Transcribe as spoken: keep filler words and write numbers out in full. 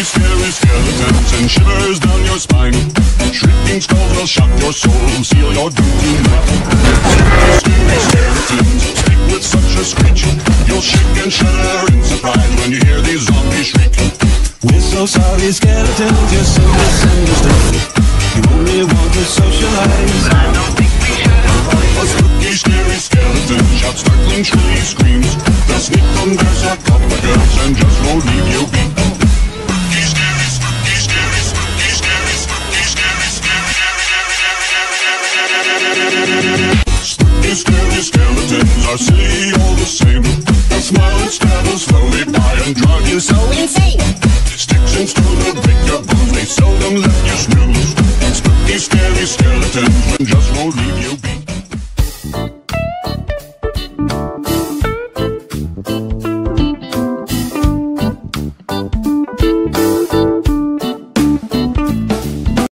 scary skeletons and shivers down your spine. Shrieking skulls will shock your soul, seal your doom tonight. Scary skeletons speak with such a screech, you'll shake and shudder in surprise when you hear these zombies shriek. We're so sorry, skeletons, you're so misunderstood. You only want to socialize. I don't think we should. A spooky, scary skeleton shouts startling, shrilly screams. They'll sneak from their sarcophagus and just won't leave you be. Spooky, scary, spooky, scary, spooky, scary, spooky, scary, scary. Spooky, scary skeletons are silly all the same. They'll smile and stab us slowly by and drive you so insane. Sticks and stones will break your